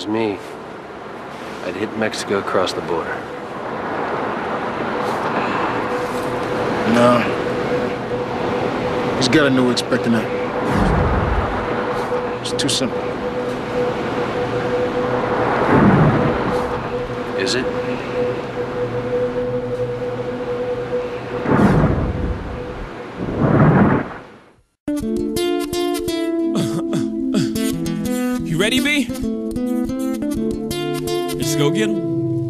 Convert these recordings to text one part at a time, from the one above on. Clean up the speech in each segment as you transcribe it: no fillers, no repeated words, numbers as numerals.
was me, I'd hit Mexico across the border. No. He's gotta know we're expecting that. It's too simple. Is it? You ready, B? Let's go get him.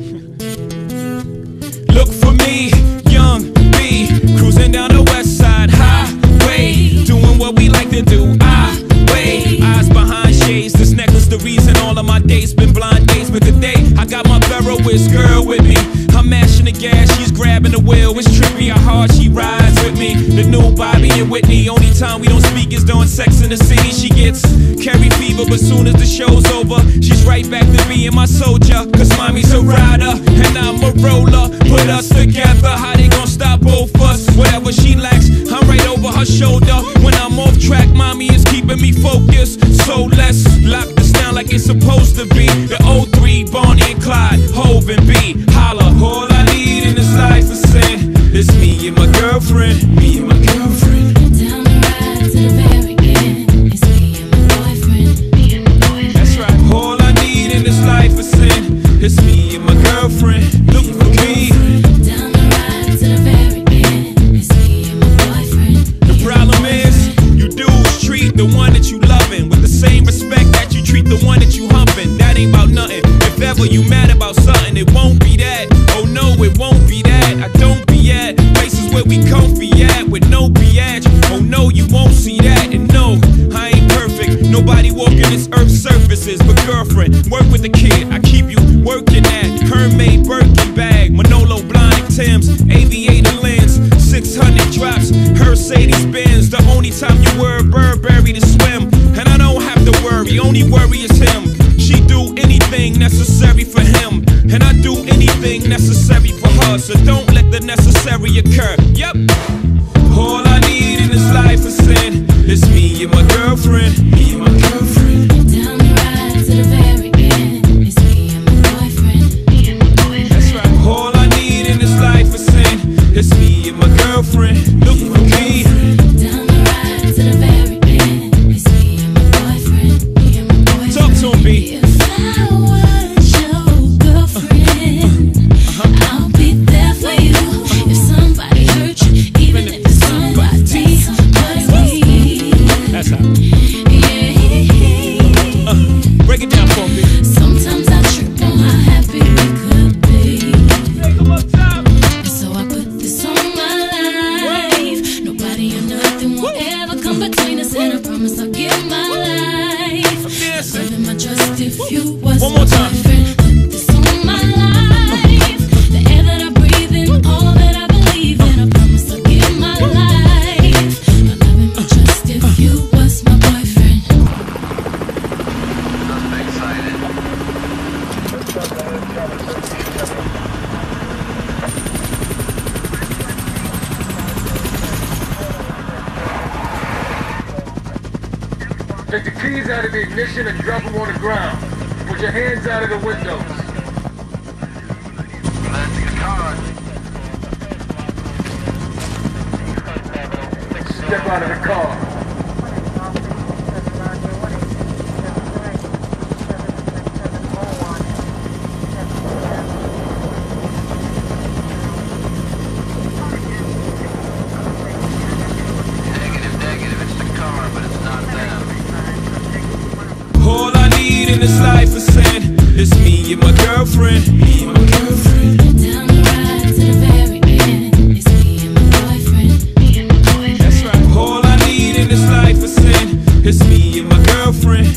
Look for me, young B, cruising down the west side highway, doing what we like to do. Eyes behind shades, this necklace the reason all of my days been blind days. But today I got my Ferroist girl with me. I'm mashing the gas, she's grabbing the wheel. It's trippy how hard she rides with me. The new Bobby and Whitney. Only time we don't speak is during Sex in the City. She gets carry fever, but soon as the show's over, she's right back to being my soldier. Cause mommy's a rider and I'm a roller. Put us together, how they gon' stop both us? Whatever she lacks, I'm right over her shoulder. When I'm off track, mommy is keeping me focused. So let's lock this down like it's supposed to be. The 03, Bonnie and Clyde, Hov and B. Holla, all I need in this life is sin. It's me and my girlfriend, me and my girlfriend. Down the ride to the very end. It's me and my boyfriend, me and my boyfriend. That's right. All I need in this life is sin. It's me and my girlfriend. Look for me. Down the ride to the very end. It's me and my boyfriend. The problem is, you dudes treat the one that you loving with the same respect that you treat the one that you humping. That ain't about nothing. If ever you mad about something, it won't be that. Oh no, it won't be that. I don't be at places where we comfy at with no biatch. Oh no, you won't see that. And no, I ain't perfect. Nobody walking this earth's surfaces. But girlfriend, work with the kid. I keep you working at Hermès Birkin bag, Manolo Blahnik Tim's, aviator lens, 600 drops, Mercedes Benz. The only time you wear a Burberry to swim, and I don't have to worry. Only worry is him. She do anything necessary for him, and I do anything necessary for her. So don't let the necessary occur. Yep. All I need in this life is sin. It's me and my girlfriend. Me and my girlfriend. Down the ride to the very end. It's me and my boyfriend, me and my boyfriend. That's right. All I need in this life is sin. It's me and my girlfriend. Look for me. Down the ride to the very end. It's me and my boyfriend, me and my boyfriend. Talk to him, B. If I was your girlfriend, I'll be there for you. If somebody hurt you, even if it's somebody me. That's how. Yeah. Break it down for me. Sometimes I trip on how happy we could be. And so I put this on my life. Nobody or nothing will ever come between us, and I promise I'll give my life. Serving my trust if you was One more time. my friend. Put this on my life. The air that I breathe in, all that I believe in. I promise I'll give my life. My love and my trust if you was my boyfriend. I'm excited. Take the keys out of the ignition and drop them on the ground. Put your hands out of the windows. That's the car. Step out of the car. Negative, it's the car, but it's not them. All I need in this life is sin. It's me and my girlfriend. Me and my girlfriend. Down the ride to the very end. It's me and my boyfriend, me and my boyfriend. That's right. All I need in this life is sin. It's me and my girlfriend.